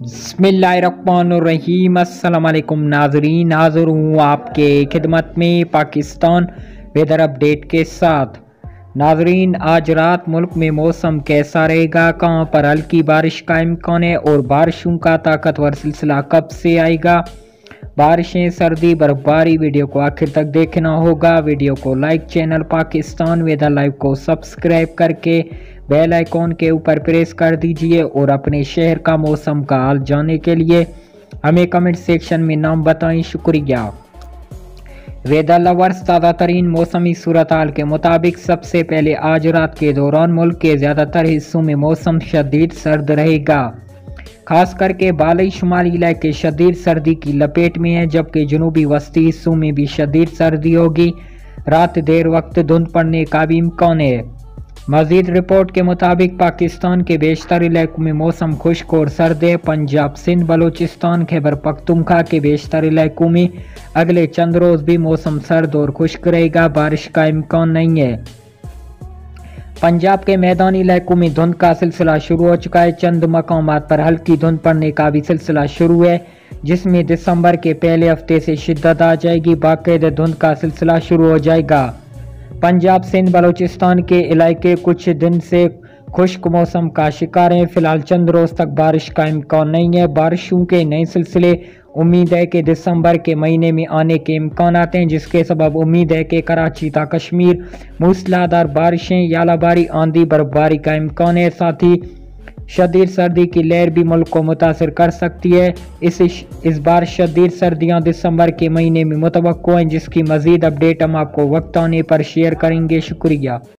बिस्मिल्लाहिर्रहमानिर्रहीम। अस्सलाम वालेकुम नाजरीन, हाज़िर हूँ आपके खिदमत में पाकिस्तान वेदर अपडेट के साथ। नाजरीन, आज रात मुल्क में मौसम कैसा रहेगा, कहाँ पर हल्की बारिश का इम्कान है और बारिशों का ताकतवर सिलसिला कब से आएगा, बारिशें, सर्दी, बर्फबारी, वीडियो को आखिर तक देखना होगा। वीडियो को like, channel Pakistan weather live को सब्सक्राइब करके बेल आइकॉन के ऊपर प्रेस कर दीजिए और अपने शहर का मौसम का हाल जानने के लिए हमें कमेंट सेक्शन में नाम बताएं। शुक्रिया। वेदर लवर्स, ताज़ा तरीन मौसमी सूरत हाल के मुताबिक सबसे पहले आज रात के दौरान मुल्क के ज़्यादातर हिस्सों में मौसम शदीद सर्द रहेगा। खास करके बालई शुमाली इलाके शदीद सर्दी की लपेट में है, जबकि जनूबी वस्ती हिस्सों में भी शदीद सर्दी होगी। रात देर वक्त धुंध पड़ने का भी इम्कान है। मजीद रिपोर्ट के मुताबिक पाकिस्तान के बेशतर इलाकों में मौसम खुश्क और सर्द है। पंजाब, सिंध, बलूचिस्तान, खैबर पख्तूनख्वा के बेशतर इलाकों में अगले चंद रोज भी मौसम सर्द और खुश्क रहेगा, बारिश का इम्कान नहीं है। पंजाब के मैदानी इलाकों में धुंध का सिलसिला शुरू हो चुका है। चंद मकामात पर हल्की धुंध पड़ने का भी सिलसिला शुरू है, जिसमें दिसंबर के पहले हफ्ते से शिद्दत आ जाएगी। बाकायदा धुंध का सिलसिला शुरू हो जाएगा। पंजाब, सिंध, बलूचिस्तान के इलाके कुछ दिन से खुश्क मौसम का शिकार हैं। फिलहाल चंद रोज तक बारिश का इम्कान नहीं है। बारिशों के नए सिलसिले उम्मीद है कि दिसंबर के महीने में आने के इम्कान आते हैं, जिसके सबब उम्मीद है कि कराची ता कश्मीर मूसलाधार बारिशें, यालाबारी, आंधी, बर्फबारी का इम्कान है। साथ ही शदीद सर्दी की लहर भी मुल्क को मुतासिर कर सकती है। इस बार शदीद सर्दियां दिसंबर के महीने में मुतवक्को हैं, जिसकी मजीद अपडेट हम आपको वक्त आने पर शेयर करेंगे। शुक्रिया।